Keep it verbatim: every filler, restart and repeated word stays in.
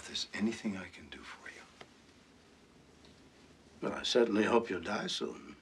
if there's anything I can do for you. Well, I certainly hope you'll die soon.